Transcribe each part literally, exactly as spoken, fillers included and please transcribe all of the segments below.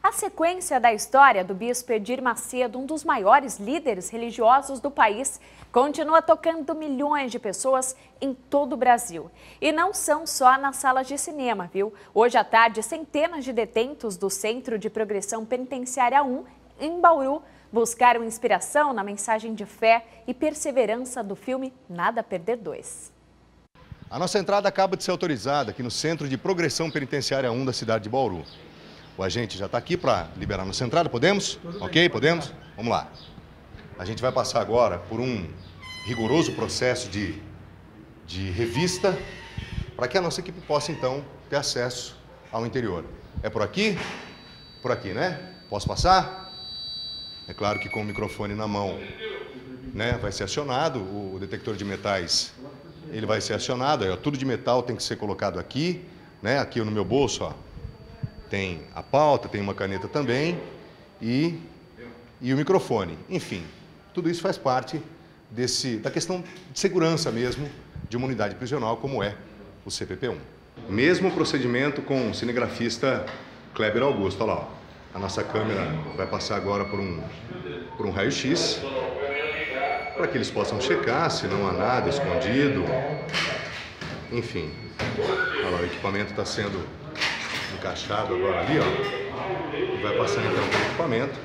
A sequência da história do bispo Edir Macedo, um dos maiores líderes religiosos do país, continua tocando milhões de pessoas em todo o Brasil. E não são só nas salas de cinema, viu? Hoje à tarde, centenas de detentos do Centro de Progressão Penitenciária um, em Bauru, buscaram inspiração na mensagem de fé e perseverança do filme Nada a Perder dois. A nossa entrada acaba de ser autorizada aqui no Centro de Progressão Penitenciária um da cidade de Bauru. O agente já está aqui para liberar nossa entrada, podemos? Ok, podemos? Vamos lá. A gente vai passar agora por um rigoroso processo de, de revista para que a nossa equipe possa, então, ter acesso ao interior. É por aqui? Por aqui, né? Posso passar? É claro que com o microfone na mão, né, vai ser acionado, o detector de metais, ele vai ser acionado, ó, tudo de metal tem que ser colocado aqui, né, aqui no meu bolso, ó, tem a pauta, tem uma caneta também e, e o microfone. Enfim, tudo isso faz parte desse, da questão de segurança mesmo de uma unidade prisional como é o C P P um. Mesmo procedimento com o cinegrafista Kleber Augusto, olha lá, ó. A nossa câmera vai passar agora por um, por um raio-x, para que eles possam checar se não há nada escondido. Enfim, olha lá, o equipamento está sendo encaixado agora ali, ó. Vai passar então pelo equipamento.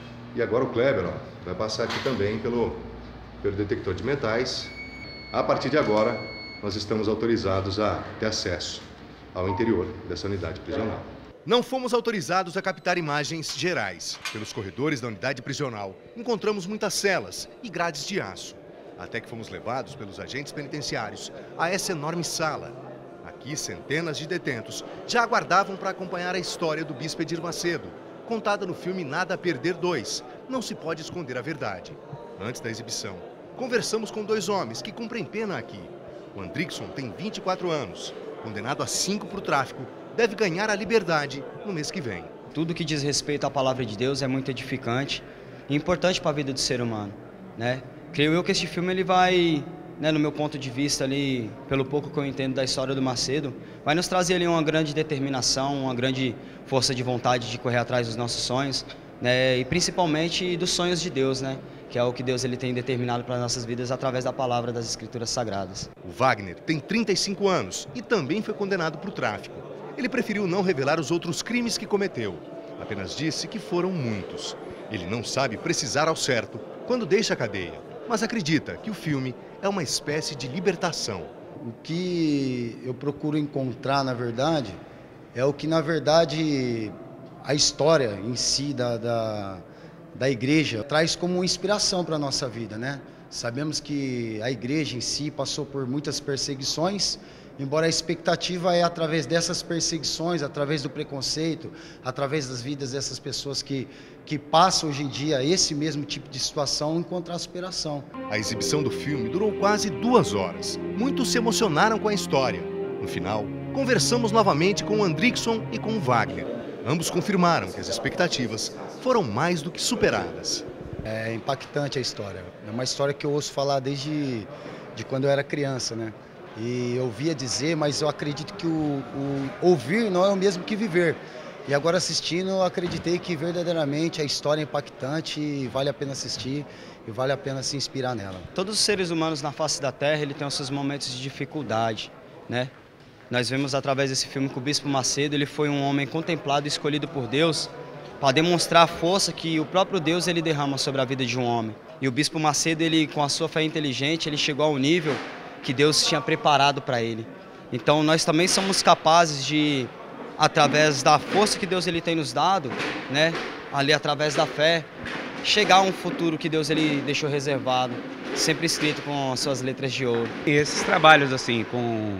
E agora o Kleber, ó, vai passar aqui também pelo, pelo detector de metais. A partir de agora, nós estamos autorizados a ter acesso ao interior dessa unidade prisional. Não fomos autorizados a captar imagens gerais. Pelos corredores da unidade prisional, encontramos muitas celas e grades de aço. Até que fomos levados pelos agentes penitenciários a essa enorme sala. Aqui, centenas de detentos já aguardavam para acompanhar a história do bispo Edir Macedo, contada no filme Nada a Perder dois. Não se pode esconder a verdade. Antes da exibição, conversamos com dois homens que cumprem pena aqui. O Andrickson tem vinte e quatro anos, condenado a cinco por tráfico, deve ganhar a liberdade no mês que vem. Tudo que diz respeito à palavra de Deus é muito edificante e importante para a vida do ser humano, né? Creio eu que este filme ele vai, né, no meu ponto de vista ali, pelo pouco que eu entendo da história do Macedo, vai nos trazer ali uma grande determinação, uma grande força de vontade de correr atrás dos nossos sonhos, né, e principalmente dos sonhos de Deus, né, que é o que Deus ele tem determinado para as nossas vidas através da palavra das Escrituras Sagradas. O Wagner tem trinta e cinco anos e também foi condenado por tráfico. Ele preferiu não revelar os outros crimes que cometeu. Apenas disse que foram muitos. Ele não sabe precisar ao certo quando deixa a cadeia, mas acredita que o filme é uma espécie de libertação. O que eu procuro encontrar, na verdade, é o que, na verdade, a história em si da, da, da igreja traz como inspiração para a nossa vida, né? Sabemos que a igreja em si passou por muitas perseguições, embora a expectativa é através dessas perseguições, através do preconceito, através das vidas dessas pessoas que, que passam hoje em dia esse mesmo tipo de situação, encontrar superação. A exibição do filme durou quase duas horas. Muitos se emocionaram com a história. No final, conversamos novamente com o Andrickson e com o Wagner. Ambos confirmaram que as expectativas foram mais do que superadas. É impactante a história. É uma história que eu ouço falar desde de quando eu era criança, né? E eu ouvia dizer, mas eu acredito que o, o ouvir não é o mesmo que viver. E agora assistindo, eu acreditei que verdadeiramente a história é impactante e vale a pena assistir e vale a pena se inspirar nela. Todos os seres humanos na face da terra, ele tem os seus momentos de dificuldade, né? Nós vemos através desse filme que o bispo Macedo, ele foi um homem contemplado e escolhido por Deus para demonstrar a força que o próprio Deus ele derrama sobre a vida de um homem. E o bispo Macedo, ele com a sua fé inteligente, ele chegou ao nível que Deus tinha preparado para ele. Então nós também somos capazes de, através da força que Deus ele tem nos dado, né, ali através da fé, chegar a um futuro que Deus ele deixou reservado, sempre escrito com as suas letras de ouro. E esses trabalhos assim, com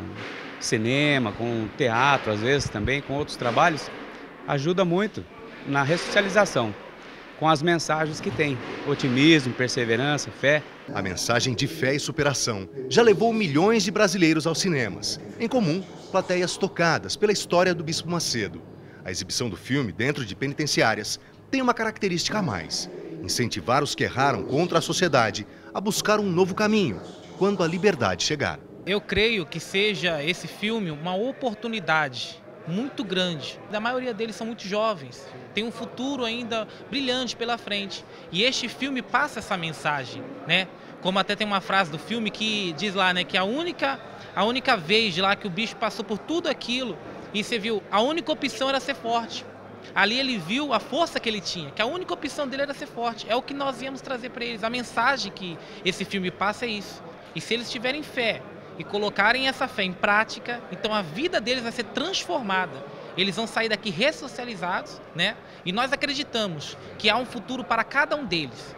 cinema, com teatro, às vezes também, com outros trabalhos, ajuda muito na ressocialização, com as mensagens que tem, otimismo, perseverança, fé. A mensagem de fé e superação já levou milhões de brasileiros aos cinemas. Em comum, plateias tocadas pela história do bispo Macedo. A exibição do filme dentro de penitenciárias tem uma característica a mais: incentivar os que erraram contra a sociedade a buscar um novo caminho, quando a liberdade chegar. Eu creio que seja esse filme uma oportunidade muito grande. A maioria deles são muito jovens, tem um futuro ainda brilhante pela frente. E este filme passa essa mensagem, né? Como até tem uma frase do filme que diz lá, né, que a única, a única vez de lá que o bicho passou por tudo aquilo e você viu, a única opção era ser forte. Ali ele viu a força que ele tinha, que a única opção dele era ser forte. É o que nós viemos trazer para eles. A mensagem que esse filme passa é isso. E se eles tiverem fé e colocarem essa fé em prática, então a vida deles vai ser transformada. Eles vão sair daqui ressocializados, né? E nós acreditamos que há um futuro para cada um deles.